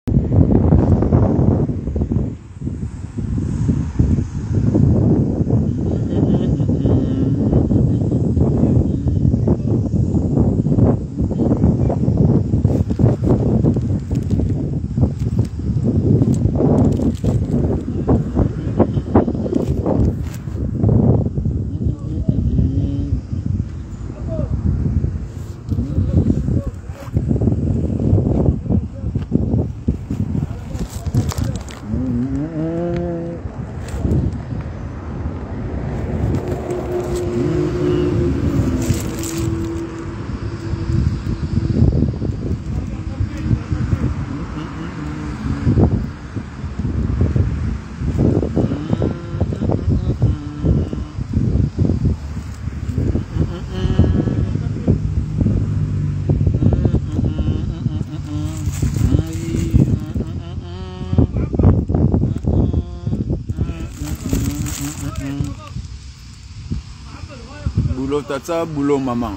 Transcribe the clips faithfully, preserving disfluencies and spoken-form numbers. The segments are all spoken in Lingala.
Boulot tata, boulot maman.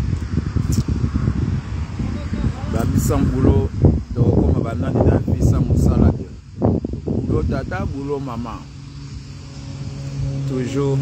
Babissan boulot, comme banane dans bissan moussala. Boulot tata, boulot maman. Toujours.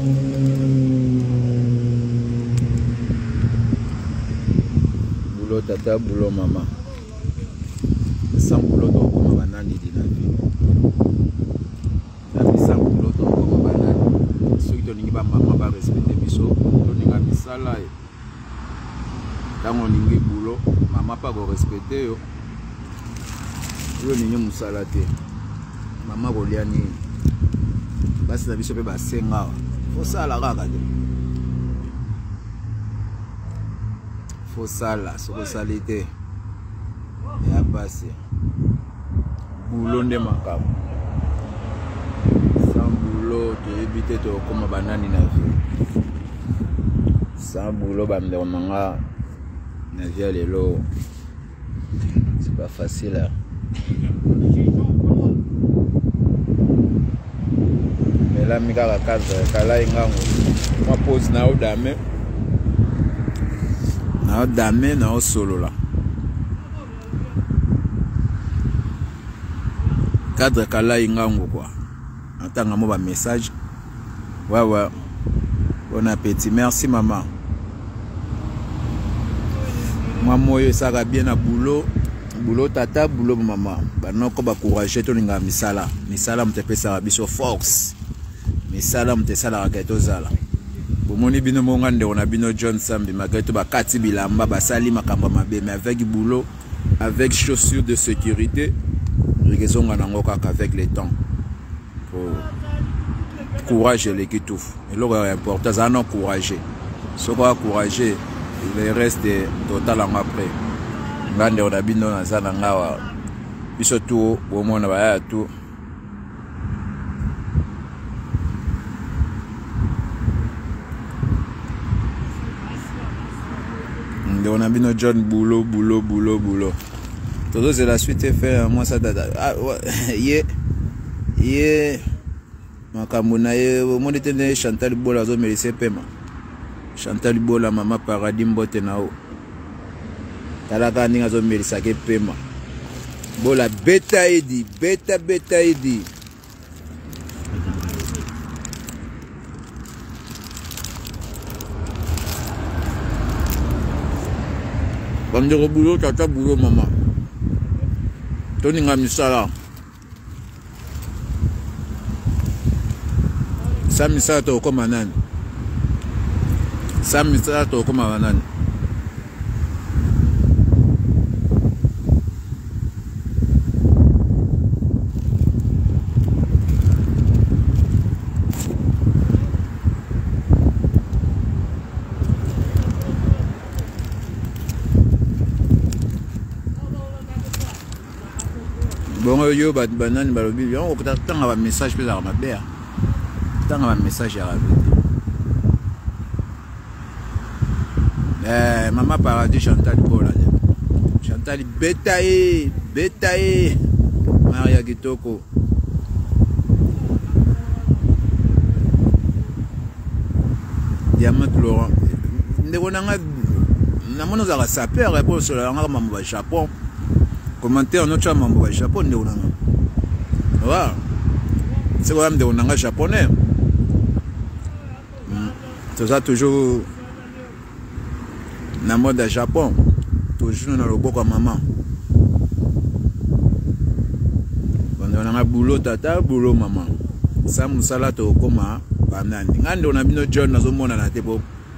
Boulot tata, boulot maman. Sans boulot comme banane dans la vie. Babissan boulot comme banane. Ceux qui donnent pas maman va respecter biso. Misala tango ningi boulot maman pas go respecter yo yo ningi musala te maman ko liani basi na biso pe ba senga fo sala kaka te fo sala soko salite ya basi boulot nde makabo sans boulot to éviter to comme banani na vie. Sans boulot, bande manga, navia lelo, c'est pas facile. Hein. Mais là, mika la cadre, kala ingango, moi pose na o dame, na o dame, na o solo là. Cadre kala ingango quoi. Entends moi un message. Ouais ouais. Bon appétit, merci maman. Moi, moi, ça va bien à boulot. Boulot tata, boulot maman. Bah non, comme courage, tout le monde misala. Misala, m'te fait ça, biso force. Misala, m'te ça la raquette aux ala. Pour mon ibino mongande, on a bino John Sambi, malgré tout, bah kati bilamba, bah sali makamba mabe, mais avec boulot, avec chaussures de sécurité, raison avec les temps. Pour courage et l'équipe. Et là, c'est important, ça non courageux. Ce qu'on a courageux, le reste est totalement après. Ngande on a bien dans ça ngawa. Bisoto au moins na tout. On a bien John boulot boulot boulot boulot. Tout c'est la suite est fait moi ça dada. Ah ouais, yeah. Yeah. Makamuna ye au monde était Chantal Bola zo mérité paiement. Chantal Bola maman paradis mbote nao. Talaka ninga zo mérité ke paiement. Bola beta edi, beta beta edi. Bande boulot tata boulot maman. Toni nga misala. Sa misala to koma nani? Sa misala to koma nani? Bon yo bat banane balobi yo ko tanga ba message pe za mabe. Tanga ba message ya rabi. Eh maman paradis Chantal Bola. Chantal betaye, betaye. Maria Kitoko. Diamant Laurent. Ndeko nanga na mono za sapeur pour sur la ngama ba Japon. commentaire notre chama mbo japonais on a wa c'est vraiment de on a japonais tout ça toujours na mode à Japon toujours dans le boko maman on a un boulot tata boulot maman ça musala to koma banani ngande on a bino John nazo mona na tebo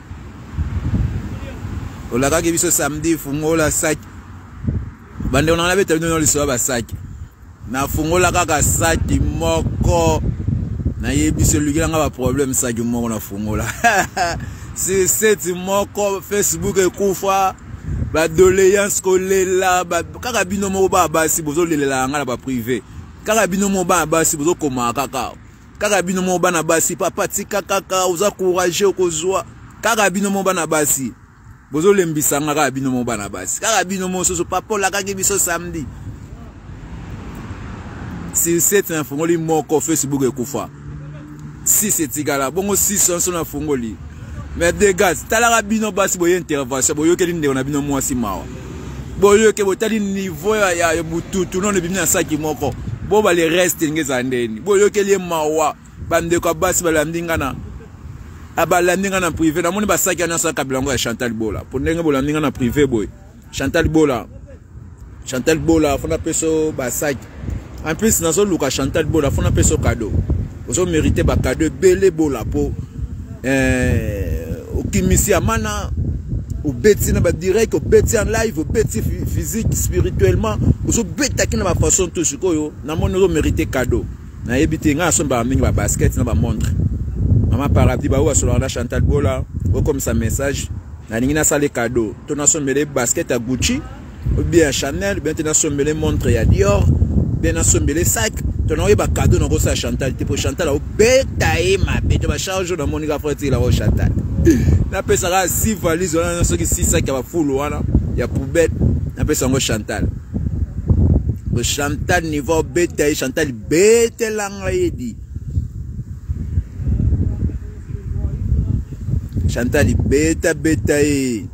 ola ka biso samedi fungola sac bande on a beta bino liso ba sac na fungola kaka sac moko na yebiso lukila nga ba problème sac moko na fungola c'est c'est moko Facebook ekufa ba doléance kolela ba kaka bino mo ba basi bozo lelela nga ba privé kaka bino mo ba basi bozo koma kaka kaka bino mo ba na basi papa tika kaka uza courage okozwa kaka bino mo ba na basi bozo lembisa nga kaka bino mo ba na basi kaka bino mo soso papa la kaka biso samedi si c'est un fongoli moko Facebook ekufa si c'est tigala bongo six cents na fongoli mais des gars talaka bino basi boye intervention boyo ke linde on a bino mwasi mawa boyo ke botali niveau ya ya bututu non bimina na saki moko bo ba le reste ngeza ndeni boyo ke le mawa bande ko basi balandinga na abalandinga na privé na moni basaki na saka bilango ya Chantal Bola pour ndenge bolandinga na privé boy Chantal Bola Chantal Bola fona peso basaki en plus na zo luka Chantal Bola fona peso cadeau ozo mériter ba cadeau belé Bola po euh au kimisi amana au beti na ba direct au beti en live au beti physique spirituellement au beti ki na ba façon tout ce koyo na mono zo mériter cadeau na yebite nga so ba mingi ba basket na ba montre maman paradis ba wa sur la Chantal Bola ou comme ça message na ningi na sale cadeau to na so mele basket à Gucci ou bien Chanel bien na so mele montre ya Dior bien na so mele sac to na ba cadeau na ko sa Chantal tipo Chantal au betaye ma bete ba charge na monika frère la Chantal na pesa ka six valises on a ceux qui six sacs va full wana ya poubelle na pesa ngo Chantal le Chantal niveau beta Chantal bete langa yedi Chantal beta beta e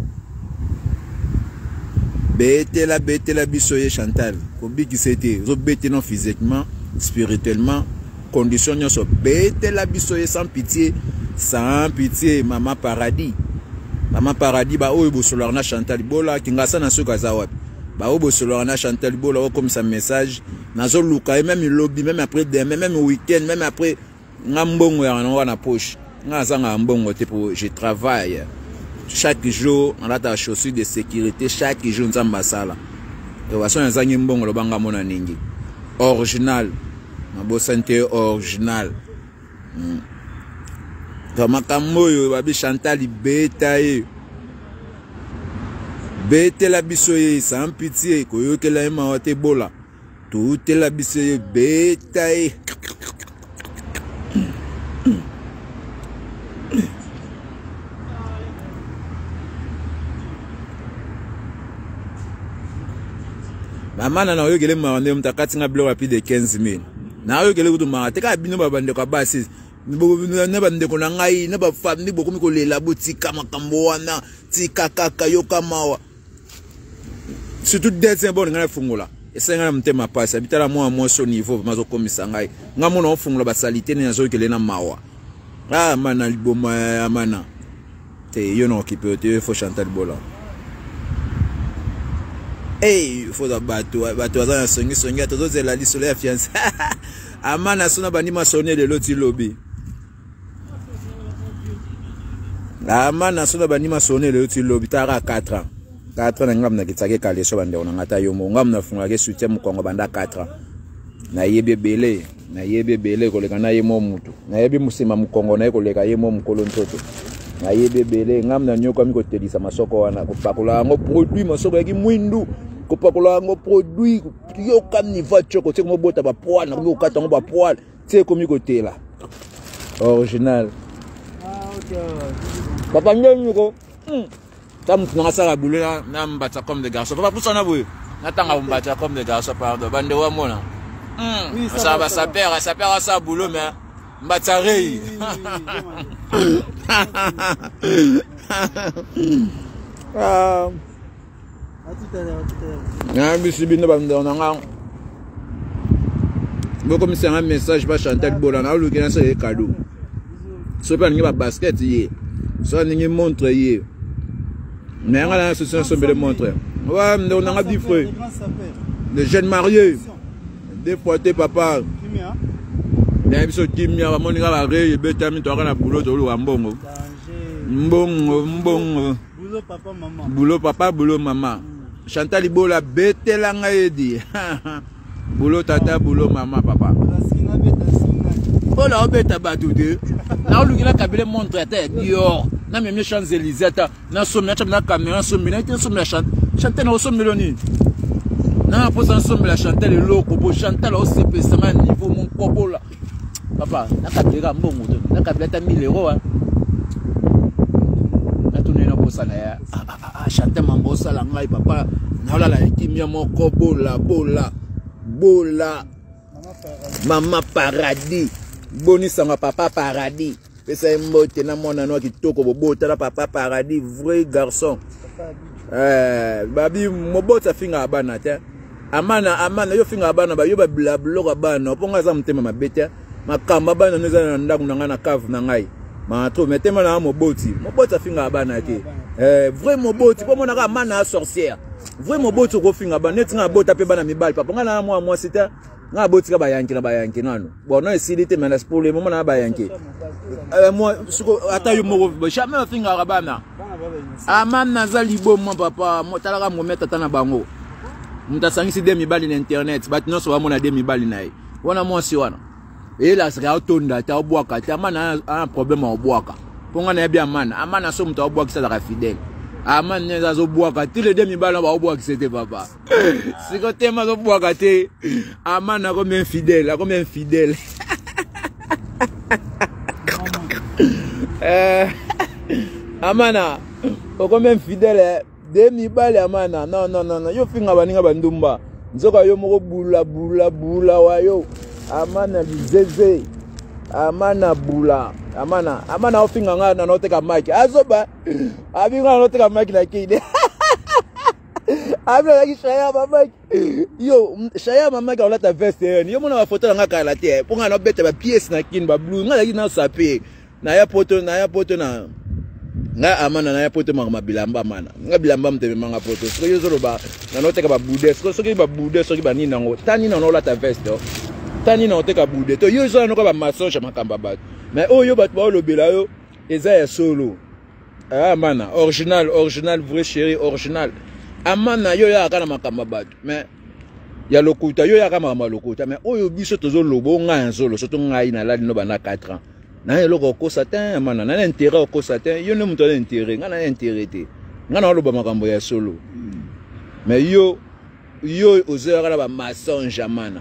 bete la bete la bisoye Chantal ko biki c'était zo bete non physiquement spirituellement condition so bete la bisoye sans pitié sans pitié maman paradis maman paradis ba oyo bosolor na Chantal Bola kinga sana suka za wapi ba oyo bosolor na Chantal Bola comme ça message nazo luka même lobby même après demain même week-end même après ngambongo ya na na poche ngaza ngambongo te pour je travaille chaque jour on a ta chaussure de sécurité chaque jour nzamba sala et waso nzangi mbongo lo banga mona ningi original na bo santé original mm. Kama kamoyo babi Chantal beta e bete la bisoye sans pitié koyoke la ma te Bola tout la bisoye beta e maman na yo gele ma ndem takati nga bloc rapide de quinze mille na yo gele kutu ma te ka bino babande kwa basi na bande ko na ngai na ba famille bokomi ko lela botika makambo wana tika kaka yo kamawa surtout des bon ngana fungola esenga mtema pasi abitala mo mo so niveau mazo komisa ngai ngamo na fungola ba salité na zo kele na mawa ah mana liboma amana te yo no kipe te fo Chantal Bola hey faut da bato bato za songi songi to zo la liso la fiance amana sona bani masonné de l'autre lobby amana sona bani masonné de l'autre lobby tara quatre ans quatre ans ngam na kitake kale so bande ona ngata yo mo ngam na funga ke soutien mu Kongo banda quatre ans na yebe belé na yebe belé ko leka na yemo mutu na yebe musima mu Kongo na ko leka yemo mukolo ntoto na yebe belé ngam na nyoko mi ko telisa masoko wana ko pakula ngo produit masoko yaki mwindu ko pakula ngo produit yo kam ni voiture ko te mo bota ba poil na ko kata ngo ba poil te ko mi ko tela original ah okay papa ngeni ko tam na sala bulela na mbata comme des garçons papa pour ça na boye natanga mbata comme des garçons pardon bande wa mona mm ça va ça perd ça perd ça boulot mais mbata rei ah tout à l'heure, tout à l'heure. Je suis bien dans le comme c'est un message pas Chantal Bolana ou le c'est cadeau. Ce pas une basket hier. Ça une montre hier. Mais on a l'association de montrer. Ouais, on a dit frère. Les jeunes mariés. Déporté papa. Mais ils sont timia va mon gars ré beta mi to kana boulot to lo mbongo. Mbongo mbongo. Boulot papa maman. Boulot papa boulot maman. Chantal Ibola betela ngaedi. Boulot tata boulot maman papa. Oh là beta batude. Na lu kila kabile montre ta Dior. Na même Champs-Élysées ta na somme na na caméra somme na te somme la Chantal na somme meloni. Na posa somme la Chantal loko bo Chantal au C P sama niveau mon popo là. Papa, na kabila mbongo to. Na kabila ta mille euros hein. Na tuni na posa na ya. Ah Chantal mambosa la ngai papa. Na la la kimia moko bola bola. Bola. Mama paradis. Boni sanga papa paradis. Pesa mbote na mwana no kitoko bobota la papa paradis vrai garçon. Eh, babi mobota finga abana te. Amana amana yo finga abana ba yo ba blablo ka bana. Ponga za mtema mabete. Makamba bana neza na ndaku na ngana cave na ngai. Ma to metema na moboti. Mobota finga abana te. Eh, vrai moboti po mona ka mana sorcière. Vrai moboti ko finga abana netinga bota pe bana mibali papa ngana mwa mwa sita. Nga boti ka bayanki na bayanki nano. Bon non esilite mais pour le moment na bayanki. Euh moi suko ata yo moko jamais finga abana. Amana za libo mon papa, mo talaka mo meta tana bango. Mtasangisi demi bali na internet, but no so amona demi bali na yi. Wana mo si wana. Et là c'est autonda ta obwaka, ta mana un problème obwaka. Ponga na bien amana, amana so mta obwaka sa la fidèle. Amana neza zo bwaka, ti le demi bali ba obwaka c'était papa. Si côté ma zo bwaka te, amana comme infidèle, comme infidèle. Euh Amana, comme infidèle, demi bali amana. Non non non non, yo finga baninga bandumba. Nzoka yo moko bula bula bula wa yo. Amana bizeze. Amana bula. Amana, amana ofinga nga na noteka mic. Azoba. Abinga noteka mic na kide. Abla la shaya mama. Yo, shaya mama ka olata veste. Yo mona photo nga kala te. Ponga no bete ba pièce na kin ba blue. Nga la na sape. Na ya poto na ya poto na. Nga amana na ya poto mama bilamba mana. Nga bilamba mteme manga poto. So yo zoro ba na noteka ba bude. So so ki ba bude so ki ba nina ngo. Tani na no lata veste. Tani na oteka bude. To yo zo no ka ba massage makamba ba. Mais oh yo bat ba lo bela yo. Eza ya solo. Ah mana, original, original, vrai chéri, original. Amana yo ya kana makamba ba. Mais ya lokuta yo ya kama lokuta. Mais oh yo biso tozo lobo nga nzolo. Soto ngai na lali no ba na quatre ans. Na yo loko ko satin amana na intérêt ko satin. Yo ne muto na intérêt, nga na intérêt te. Nga na lo ba makambo ya solo. Mais yo yo ozo kana ba massage amana.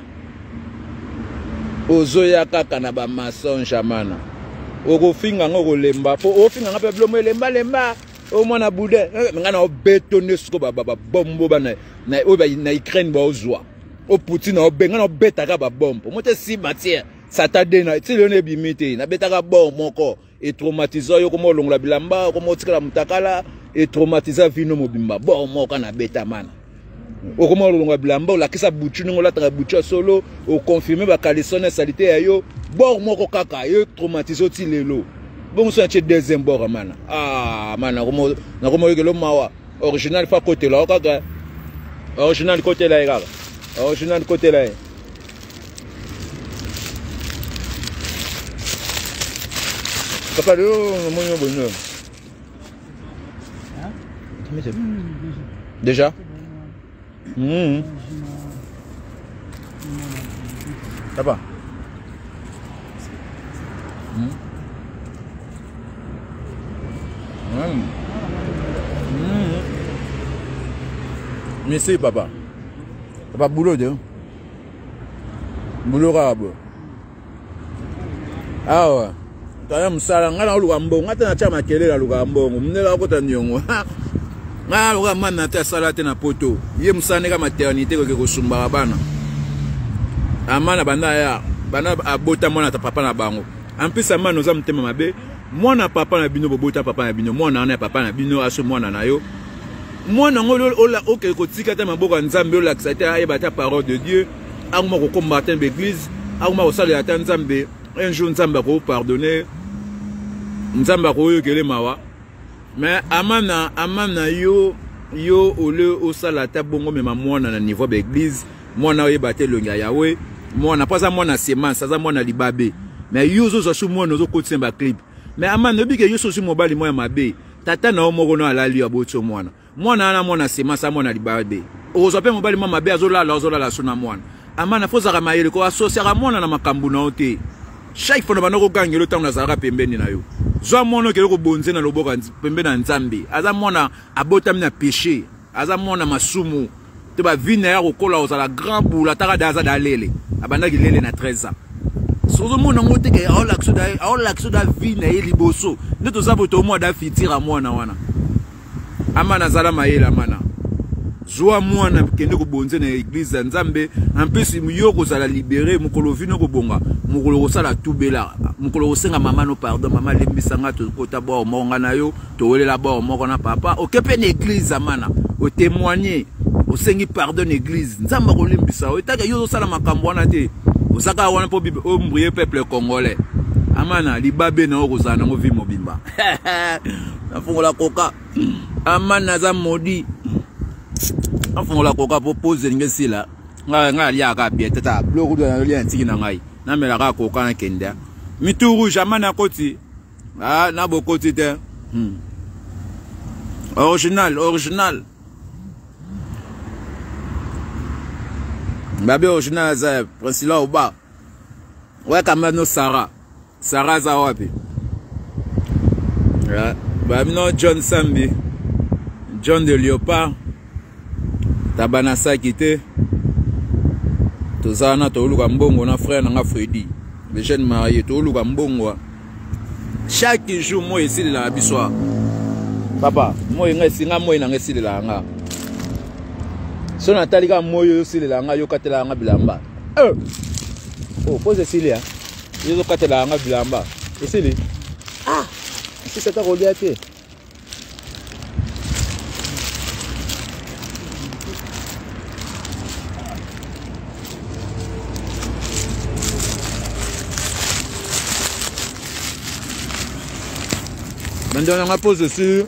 Ozo ya kaka na ba massage amana. Oko finga ngoko lemba po o finga ngape blomo lemba lemba o mwana bude nga na betonner sko ba ba bombo ba na na o ba na Ukraine ba ozwa o Poutine o benga na beta ka ba bombo mote si matière satade na ti le ne bimite na beta ka bom moko et traumatiser yo komo longola bilamba komo tikala mutakala et traumatiser vino mobimba bom moko na beta mana o komo longola bilamba o la kisa butu ngola ta butu solo o confirmer ba calisson salité ya yo bord moko kaka yo traumatiser ti lelo bon so ti deuxième bord mana ah mana komo na komo yelo mawa original fa côté là kaka original côté là kaka original côté là papa yo mo yo bonno hein déjà mmh. Papa mmh. Mmh. Mmh. Merci papa. Papa boulot de boulot rabo. Ah ouais. Taya msala ngala oluka mbongo ngata na chama kelela luka mbongo mnela kota nyongo. Nga luka mana ta salate na poto. Ye msane ka maternité ko ko sumba bana. Amana banda ya bana abota mwana ta papa na bango. En plus amana noza mtema mabe. Mwana papa na bino bobota papa na bino. Mwana na papa na bino aso mwana na yo. Moi, non, ok, kotika ta maboko nzambe o laksate ayeba ta parole de Dieu. Aguma ko combattre l'église, aguma ko sala ta nzambe. Un jour nzambe ko pardonner. Nzambe ko yokele mawa. Mais amana amana yo yo ole o sala ta bongo mema mwana na niveau d'église, mwana oyeba te longa yawe, mwana pas ça mwana semence, ça mwana libabe. Mais yo zo zo mwana zo kotin ba clip. Mais amana bi ke yo so mobali moya mabe. Tata na omoko no alali aboto mwana. Mwana na mwana sema sa mwana libabe. Ozope mobali mama mabe azola la azola la sona mwana. Amana foza ka mayele ko associer mwana na makambu na ote. Chaque fois na banoko gangelo tango na zara pembeni na yo. Zo mwana ke ko bonze na loboka pembeni na nzambe. Aza mwana abota na péché. Aza mwana masumu. Te ba vina ya ko kola ozala grand boula taka daza dalele. Abanda ki lele na treize ans. Sozo mwana ngote ke aola ksoda aola ksoda vina ye liboso. Neto sabo to mwa da fitira mwana wana. Amana zala mayela amana. Zoa mwana kende ko bonze na église nzambe en plus muyoko zala libéré mukolo vino ko bonga mukolo sala tubela mukolo senga mama no pardon mama lembisanga to kota ba monga na yo to welela ba monga na papa okepe na église amana o témoigner o sengi pardon église nzamba ko lembisa o taka yo sala makambo wana te osaka wana po o mbrier peuple congolais amana libabe na okozana ngo vi mobimba na fongola koka amana za modi afongola koka po pose ngesi la nga nga lia ka bien tata bloku do na lia ntiki na ngai na mela ka koka na kenda mituru jamana koti ah na bokoti te hmm. Original original babe original za Priscilla Oba ouais kama no Sarah Sarah za wapi yeah. Babe no John Sambi John de Léopard tabana sakite tozana to luka mbongo na frère na Freddy le jeune marié to luka mbongo chaque jour moi ici la biswa papa moi ngesi nga moi na ngesi la nga so na talika moi yo sile la nga yo katela nga bilamba eh oh pose sile ya yo katela nga bilamba esili ah si c'est ta reliate maintenant on pose dessus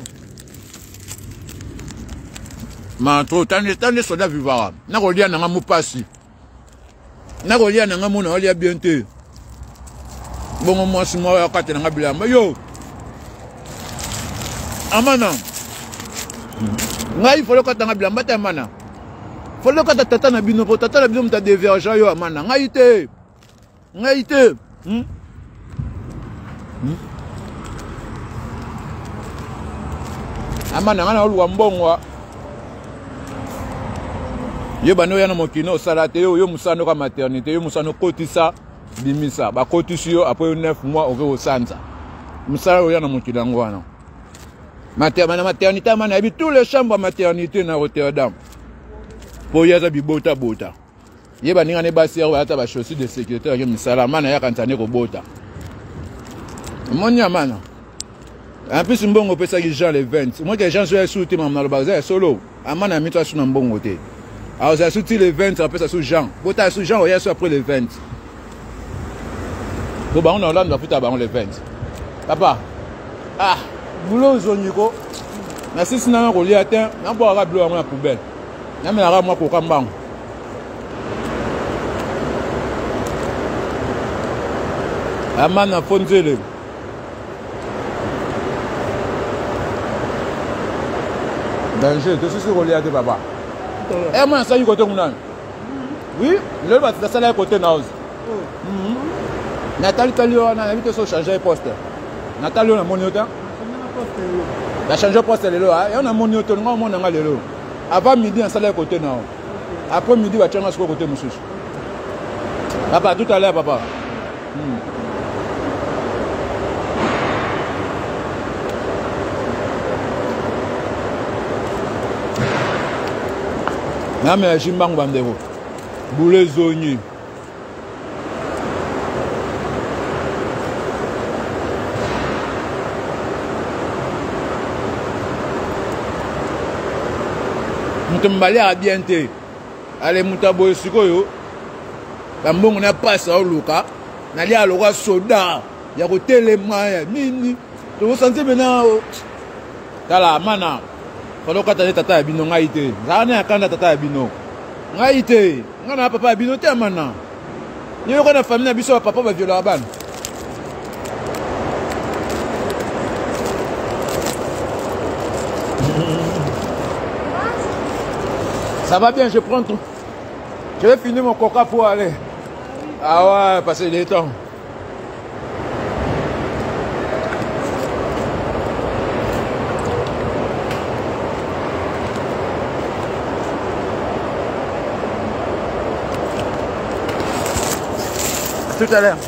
ma trop tant de soldats vivants na kolia na ngamu pasi na kolia na ngamu na olia bientôt bongo moi si moi akate na bilamba yo amana ngai folo kata na bilamba ta amana folo kata tata na bino po tata na bino mta divergent yo amana ngai te ngai te hmm? Hmm? Amana ngana oluwa mbongwa yo bano yana mokino salate yo yo musano ka maternité yo musano kotisa bimisa ba kotisi yo après neuf mois au au sanza musala yo yana mokino ngwana maternité maternité mana bi tous les chambres maternité na Rotterdam po yaza bibota bota ye baninga ne basi ya ata ba chaussures de sécurité ya misala mana ya kantane ko bota monya mana. En plus, mbongo pesa ki Jean le vingt. Moi que Jean soit sous tema na baza solo. Amana mitwa sous na mbongo te. Alors ça sous le vingt, après ça sous Jean. Bota sous Jean, oya sous après le vingt. Bon ba on en lande futa ba on le vingt. Papa. Ah, boulot zoniko. Na sisi na ko lia te, na bo ara blo na poubelle. Na me ara moi ko kambang. Amana fonzele. Danger, tu suis relié à tes papa. Et moi, ça y est, côté mon âme. Oui, le bas de ça, côté Naos. Nathalie Talio, on a invité à changer de poste. Nathalie, on a mon yotin. On a changé de poste, et on a mon yotin, on a le lot. Avant midi, on s'allait côté Naos. Après midi, on a changé de côté Moussous. Papa, tout à l'heure, papa. Na me jimbang bandero boule zoni moto mbali a bien te ale muta boy sikoyo ba mbongo na pasa oluka na lia lokwa soda ya ko telema ya nini to sentir maintenant tala mana kolo kata tata ya bino ngai te zana ya kanda tata ya bino ngai te ngana papa ya bino te mana ni ko na famille na biso papa ba viola bana. Ça va bien, je prends tout. Je vais finir mon coca pour aller. Ah ouais, passer des temps. À tout à l'heure.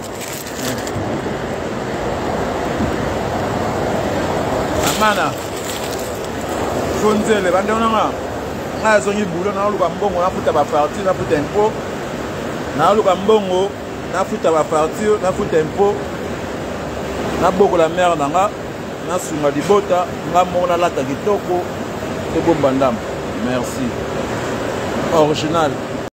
Amana. Fonzele, bandona. Na zongi boulot na luka mbongo na futa ba partir na futa impôt na luka mbongo na futa ba partir na futa impôt na boko la mère nanga na sunga libota nga mona lata kitoko te bomba ndam merci original.